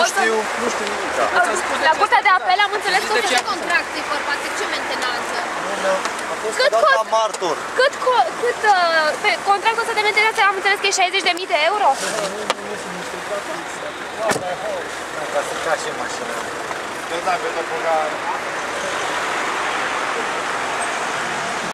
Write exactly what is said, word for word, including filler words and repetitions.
Nu știu, nu știu nimic. La Curtea de Apel am înțeles că... De ce contract e vorba? De ce mentenanță? A fost dat ca martor. Cât, cât pe contractul ăsta de mentenanță am înțeles că e șaizeci de mii de euro? Ca să cașe mașina. Da, pentru că